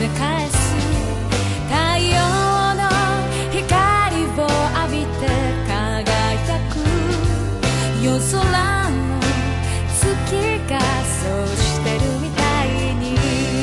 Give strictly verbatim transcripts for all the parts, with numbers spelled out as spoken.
ね返す太陽の光を浴びて輝く夜空の月がそうしてるみたいに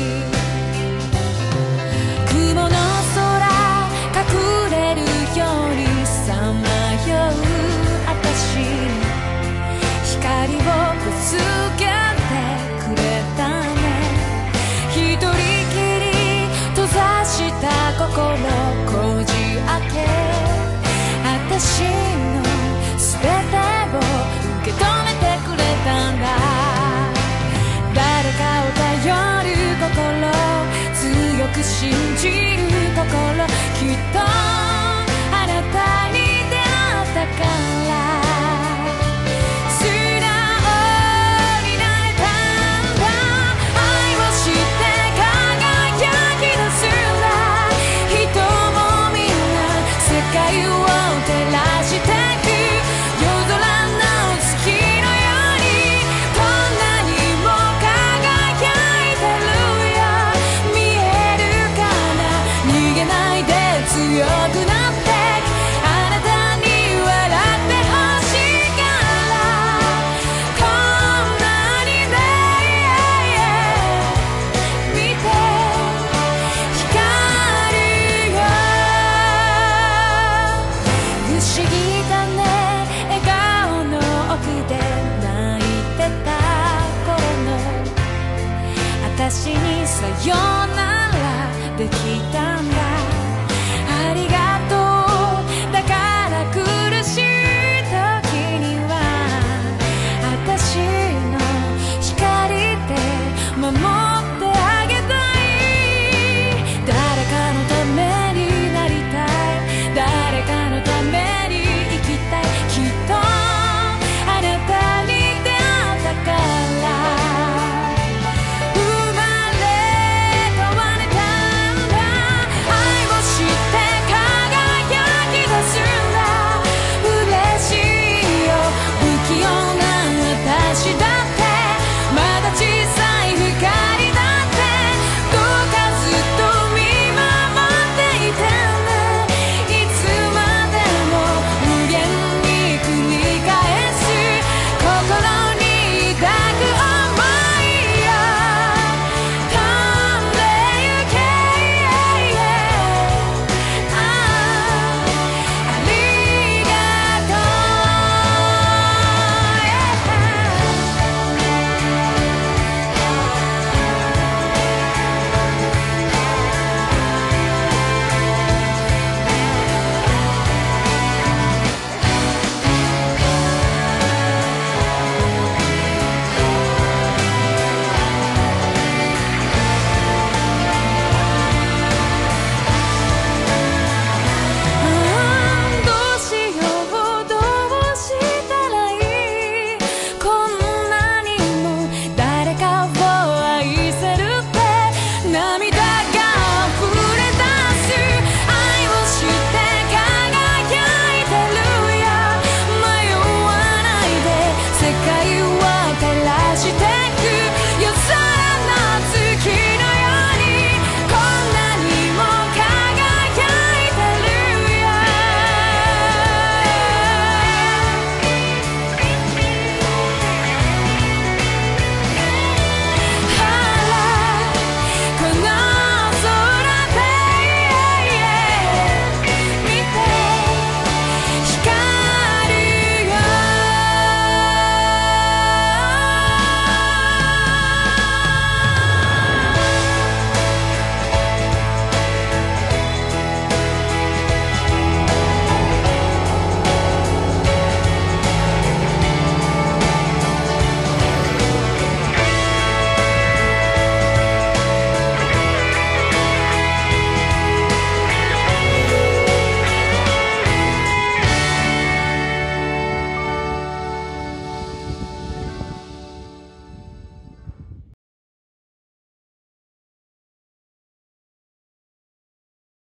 雲の空隠れるようにさまよう私に光をぶつけてくれたね一人きり閉ざした心こじ開け私の全てを受け止めてくれたんだ誰かを頼る心強く信じる心きっとあなたに出会ったから私にさよならできた